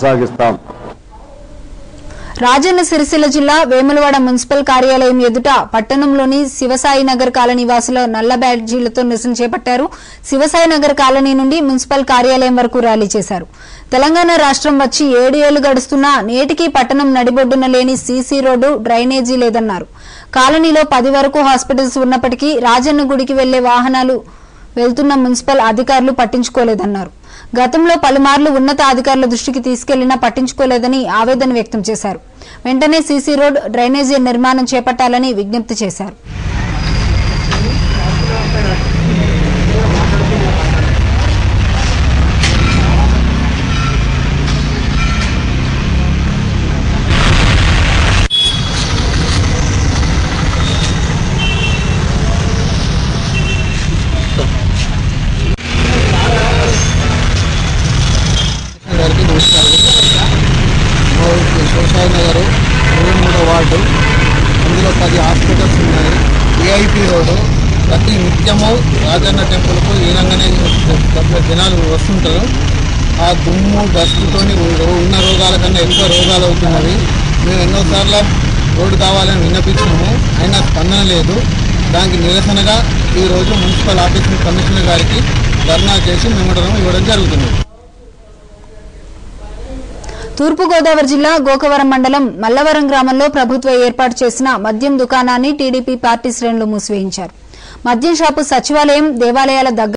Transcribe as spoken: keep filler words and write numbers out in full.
కొనసాగిస్తాం. రాజన్న సిరిసిల్ల జిల్లా వేములవాడ మున్సిపల్ కార్యాలయం ఎదుట పట్టణంలోని శివసాయి నగర్ కాలనీ వాసుల నల్ల బ్యాడ్జీలతో నిరసన చేపట్టారు. శివసాయి నగర్ కాలనీ నుండి మున్సిపల్ కార్యాలయం వరకు ర్యాలీ చేశారు. తెలంగాణ రాష్ట్రం వచ్చి ఏడు ఏళ్లు గడుస్తున్నా నేటికి పట్టణం నడిబొడ్డున లేని సీసీ రోడ్డు, డ్రైనేజీ లేదన్నారు. కాలనీలో పది వరకు హాస్పిటల్స్ ఉన్నప్పటికీ రాజన్న గుడికి వెళ్లే వాహనాలు వెళ్తున్న మున్సిపల్ అధికారులు పట్టించుకోలేదన్నారు. గతంలో పలుమార్లు ఉన్నత అధికారుల దృష్టికి తీసుకెళ్లినా పట్టించుకోలేదని ఆవేదన వ్యక్తం చేశారు. వెంటనే సీసీ రోడ్, డ్రైనేజీ నిర్మాణం చేపట్టాలని విజ్ఞప్తి చేశారు. శివసాయి నగర్ ఇరవై మూడో వార్డు, అందులో పది హాస్పిటల్స్ ఉన్నాయి. విఐపి రోడ్డు, ప్రతి నిత్యము రాజన్న టెంపుల్కు ఈ రంగానే జనాలు వస్తుంటారు. ఆ దుమ్ము డస్ట్తో ఉన్న రోగాల కన్నా ఎక్కువ రోగాలు అవుతున్నవి. మేము ఎన్నోసార్లు రోడ్డు కావాలని విన్నపించినాము, అయినా స్పందన లేదు. దానికి నిరసనగా ఈరోజు మున్సిపల్ ఆఫీస్ కమిషనర్ గారికి ధర్నా చేసి మెమోరాండం ఇవ్వడం జరుగుతుంది. తూర్పుగోదావరి జిల్లా గోకవరం మండలం మల్లవరం గ్రామంలో ప్రభుత్వం ఏర్పాటు చేసిన మద్యం దుకాణాన్ని టీడీపీ పార్టీ శ్రేణులు మూసివేయించారు. మద్యం షాపు సచివాలయం, దేవాలయాల దగ్గర